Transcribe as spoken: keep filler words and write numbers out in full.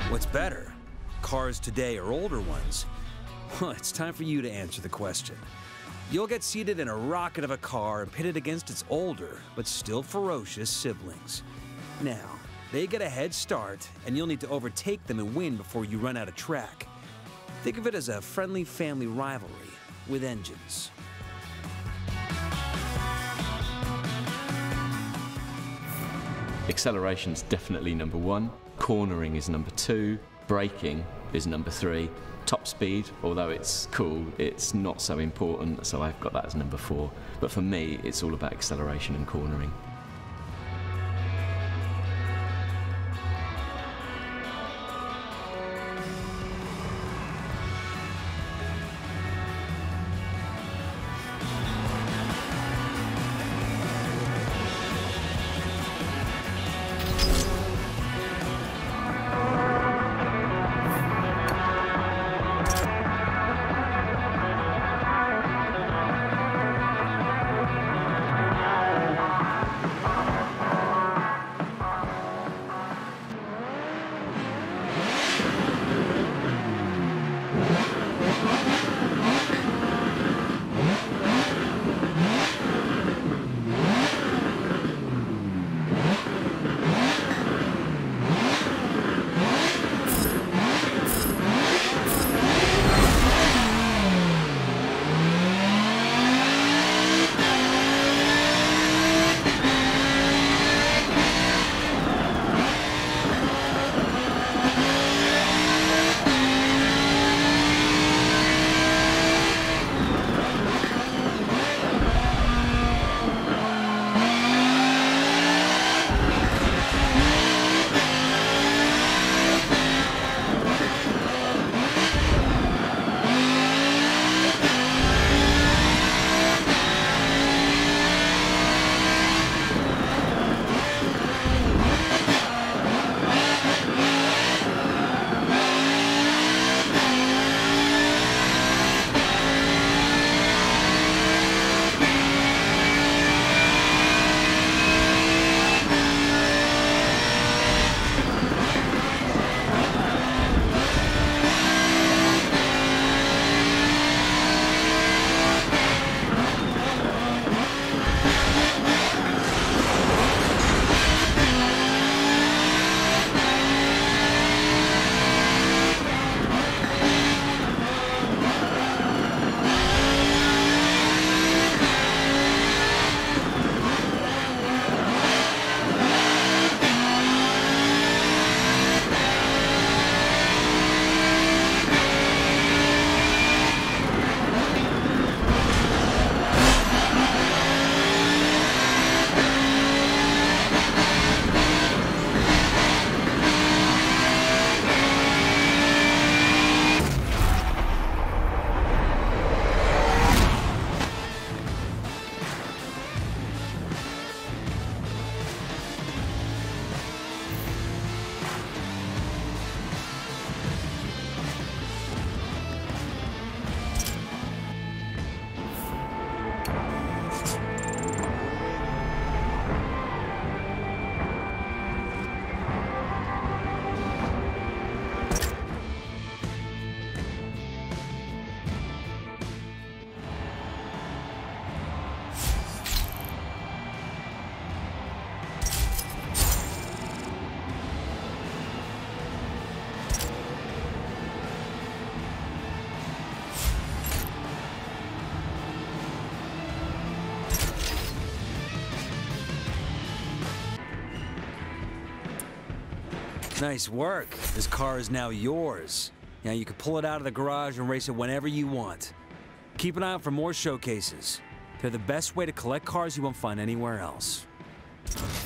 What's better, cars today or older ones? Well, it's time for you to answer the question. You'll get seated in a rocket of a car and pitted against its older, but still ferocious siblings. Now, they get a head start, and you'll need to overtake them and win before you run out of track. Think of it as a friendly family rivalry with engines. Acceleration's definitely number one, cornering is number two, braking is number three, top speed, although it's cool, it's not so important, so I've got that as number four. But for me, it's all about acceleration and cornering. Nice work. This car is now yours. Now you can pull it out of the garage and race it whenever you want. Keep an eye out for more showcases. They're the best way to collect cars you won't find anywhere else.